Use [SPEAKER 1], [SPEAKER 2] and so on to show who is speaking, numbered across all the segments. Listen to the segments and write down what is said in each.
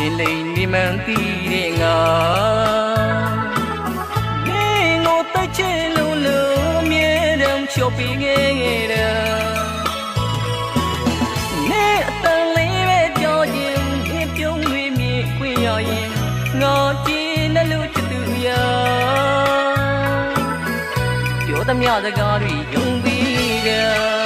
[SPEAKER 1] လိမ်နေမှန်းသိတဲ့ငါမင်းကိုတိုက်ချင်လို့အမြဲတမ်းချော်ပြီးခဲ့တာနေအတန်လေးပဲကြောက်ရင်ဒီပြုံးတွေမြင်ခွင့်ရရင်ငါကြည့်နေလို့ချစ်သူရပြောသမျှစကားတွေယုံပြီးတာ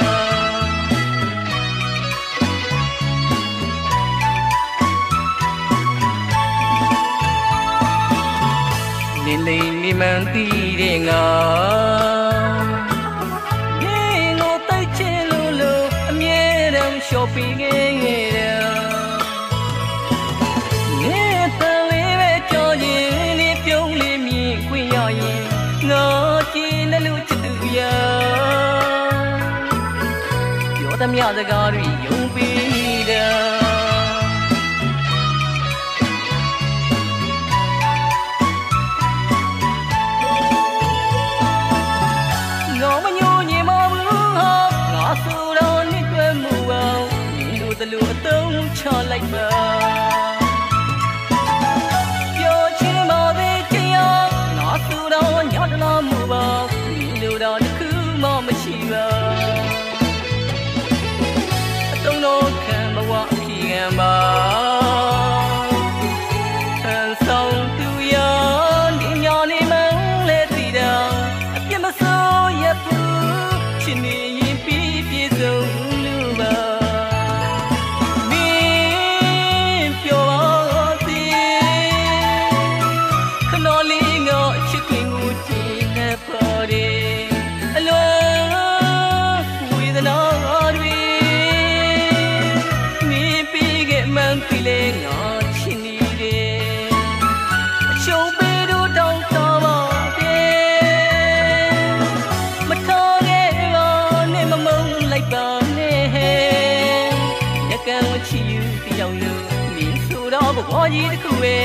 [SPEAKER 1] လိမ်နေမှန်းသိတဲ့ငါမင်းကိုတိုက်ချင်လို့အမြဲတမ်းလျှော်ပြီးခဲ့တာနေတန်လေးပဲကြော်ရင်နေပြုံးလေးမြင်ခွင့်ရရင်ငါကြည့်နေလို့ချစ်သူရပြောသမျှစကားတွေယုံပြီးတာလူအတုံးချလိုက်ပါပြောချင်ပါသေးတရားငါဆိုတော့ညတလားမူပါဒီလိုတော့တစ်ခုမှမရှိပါအတုံးတော့ခံဘဝအဖြေခံပါဆန်းဆောင်သူရဒီညနေမှလဲသိတာအပြစ်မစိုးရဘူးချင်နေရင်ပြီးပြေဆုံးလူပါလေငါချစ်နေတယ်အချုံပေးတို့တောင်းတပါတယ်မထားခဲ့ပါနဲ့မမုန်းလိုက်ပါနဲ့ရကံချီယူတယောက်လို့မင်းဆိုတော့ဘဝကြီးတစ်ခုပဲ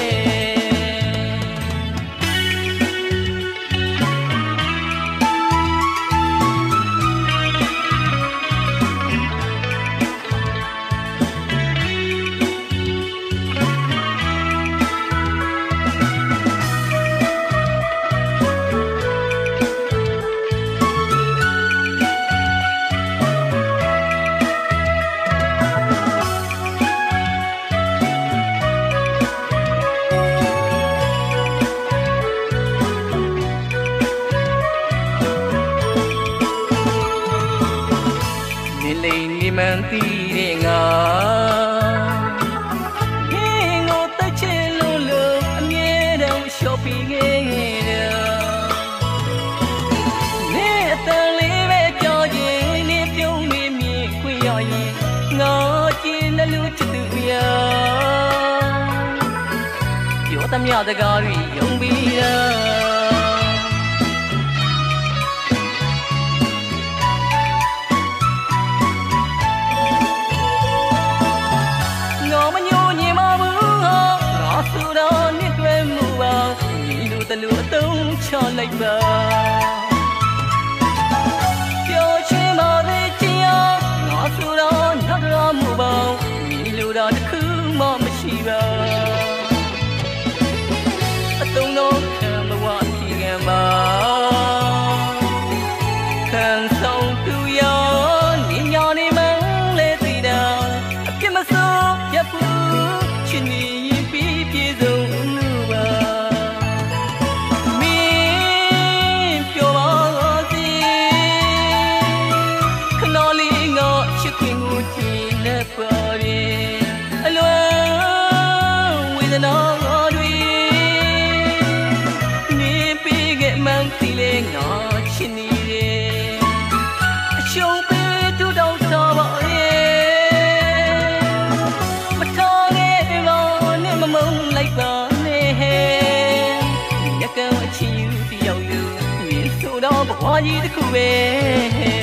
[SPEAKER 1] လိမ်နေမှန်းသိတဲ့ငါမင်းကိုတိုက်ချင်လို့အမြဲတမ်းလျှော်ပြီးခဲ့တာနေအတန်လေးပဲကြောက်ရင်နေပြုံးနေမြင်ခွင့်ရရင်ငါကြည့်နေလို့ချစ်သူရပြောသမျှစကားတွေယုံပြီးတာလူအတုံးချလိုက်ပါပြောချင်ပါသေးတရားငါဆိုတော့ညတလားမူပါဒီလိုတော့တစ်ခုမှမရှိပါအတုံးတော့ခံဘဝအဖြေခံပါခံဆောင်သူရနေညနေမှလဲသိတာအပြစ်မစိုးရဘူးချစ်နေရင်ပြီးပြေဆုံးလူပါအလွန်ဝေဒနာတွေနေပြီးခဲ့မှန်းသိလေငါချစ်နေတယ်အချုံပေးတူတောင်းတပါရဲ့မထားခဲ့ပါနဲ့မမုန်းလိုက်ပါနဲ့ရကံအချီယူတယောက်လို့မြင်ဆိုတော့ဘဝကြီးတစ်ခုပဲ